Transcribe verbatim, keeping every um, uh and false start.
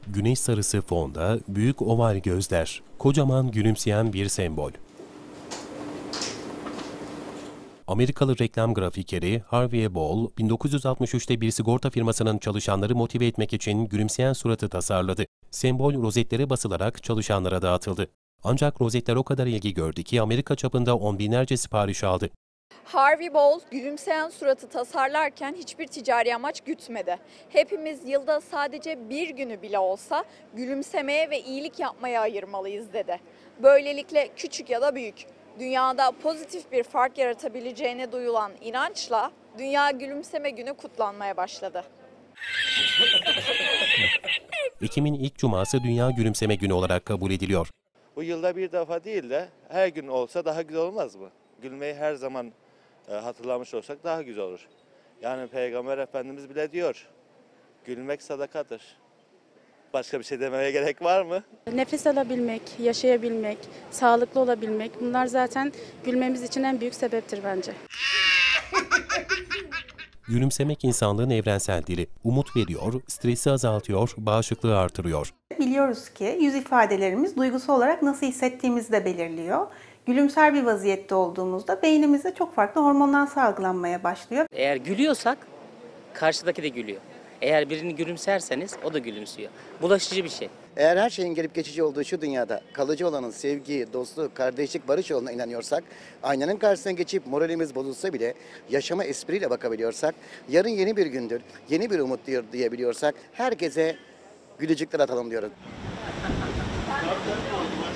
Güneş sarısı fonda büyük oval gözler, kocaman gülümseyen bir sembol. Amerikalı reklam grafikeri Harvey Ball, bin dokuz yüz altmış üçte bir sigorta firmasının çalışanları motive etmek için gülümseyen suratı tasarladı. Sembol rozetlere basılarak çalışanlara dağıtıldı. Ancak rozetler o kadar ilgi gördü ki Amerika çapında on binlerce sipariş aldı. Harvey Ball gülümseyen suratı tasarlarken hiçbir ticari amaç gütmedi. Hepimiz yılda sadece bir günü bile olsa gülümsemeye ve iyilik yapmaya ayırmalıyız dedi. Böylelikle küçük ya da büyük, dünyada pozitif bir fark yaratabileceğine duyulan inançla Dünya Gülümseme Günü kutlanmaya başladı. Ekim'in ilk cuması Dünya Gülümseme Günü olarak kabul ediliyor. Bu yılda bir defa değil de her gün olsa daha güzel olmaz mı? Gülmeyi her zaman e, hatırlamış olsak daha güzel olur. Yani Peygamber Efendimiz bile diyor, gülmek sadakadır. Başka bir şey demeye gerek var mı? Nefes alabilmek, yaşayabilmek, sağlıklı olabilmek, bunlar zaten gülmemiz için en büyük sebeptir bence. Gülümsemek insanlığın evrensel dili. Umut veriyor, stresi azaltıyor, bağışıklığı artırıyor. Biliyoruz ki yüz ifadelerimiz duygusal olarak nasıl hissettiğimizi de belirliyor. Gülümser bir vaziyette olduğumuzda beynimizde çok farklı hormonlar salgılanmaya başlıyor. Eğer gülüyorsak karşıdaki de gülüyor. Eğer birini gülümserseniz o da gülümsüyor. Bulaşıcı bir şey. Eğer her şeyin gelip geçici olduğu şu dünyada kalıcı olanın sevgi, dostluk, kardeşlik, barış olduğuna inanıyorsak, aynanın karşısına geçip moralimiz bozulsa bile yaşama espriyle bakabiliyorsak, yarın yeni bir gündür, yeni bir umut diyor diyebiliyorsak herkese gülücükler atalım diyorum.